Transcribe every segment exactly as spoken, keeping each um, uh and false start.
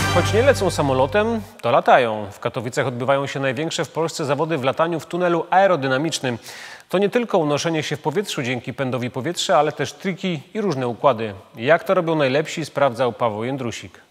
Choć nie lecą samolotem, to latają. W Katowicach odbywają się największe w Polsce zawody w lataniu w tunelu aerodynamicznym. To nie tylko unoszenie się w powietrzu dzięki pędowi powietrza, ale też triki i różne układy. Jak to robią najlepsi, sprawdzał Paweł Jędrusik.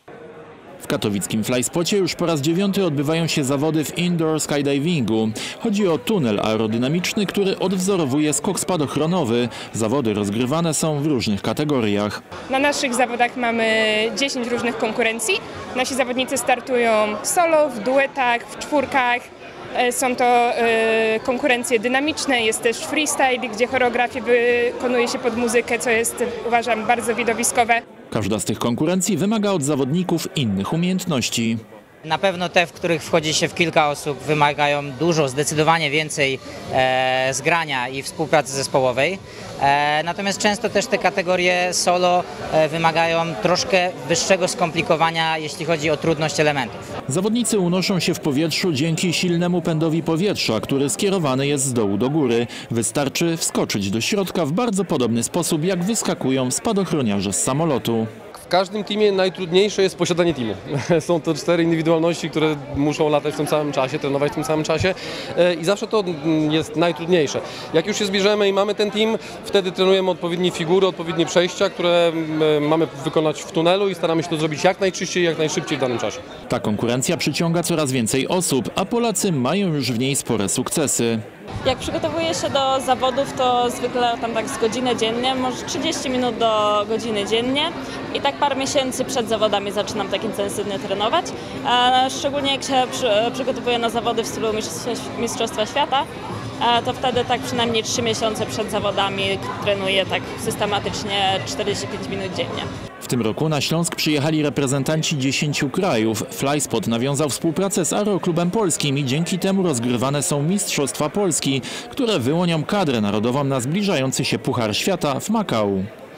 W katowickim flyspocie już po raz dziewiąty odbywają się zawody w indoor skydivingu. Chodzi o tunel aerodynamiczny, który odwzorowuje skok spadochronowy. Zawody rozgrywane są w różnych kategoriach. Na naszych zawodach mamy dziesięć różnych konkurencji. Nasi zawodnicy startują solo, w duetach, w czwórkach. Są to konkurencje dynamiczne, jest też freestyle, gdzie choreografię wykonuje się pod muzykę, co jest, uważam, bardzo widowiskowe. Każda z tych konkurencji wymaga od zawodników innych umiejętności. Na pewno te, w których wchodzi się w kilka osób, wymagają dużo, zdecydowanie więcej e, zgrania i współpracy zespołowej. E, natomiast często też te kategorie solo e, wymagają troszkę wyższego skomplikowania, jeśli chodzi o trudność elementów. Zawodnicy unoszą się w powietrzu dzięki silnemu pędowi powietrza, który skierowany jest z dołu do góry. Wystarczy wskoczyć do środka w bardzo podobny sposób, jak wyskakują spadochroniarze z samolotu. W każdym teamie najtrudniejsze jest posiadanie teamu. Są to cztery indywidualności, które muszą latać w tym samym czasie, trenować w tym samym czasie i zawsze to jest najtrudniejsze. Jak już się zbierzemy i mamy ten team, wtedy trenujemy odpowiednie figury, odpowiednie przejścia, które mamy wykonać w tunelu i staramy się to zrobić jak najczyściej, jak najszybciej w danym czasie. Ta konkurencja przyciąga coraz więcej osób, a Polacy mają już w niej spore sukcesy. Jak przygotowuję się do zawodów, to zwykle tam tak z godziny dziennie, może trzydzieści minut do godziny dziennie i tak parę miesięcy przed zawodami zaczynam tak intensywnie trenować. Szczególnie jak się przygotowuję na zawody w stylu Mistrzostwa Świata, to wtedy tak przynajmniej trzy miesiące przed zawodami trenuję tak systematycznie czterdzieści pięć minut dziennie. W tym roku na Śląsk przyjechali reprezentanci dziesięciu krajów. Flyspot nawiązał współpracę z Aeroklubem Polskim i dzięki temu rozgrywane są Mistrzostwa Polski, które wyłonią kadrę narodową na zbliżający się Puchar Świata w Makau.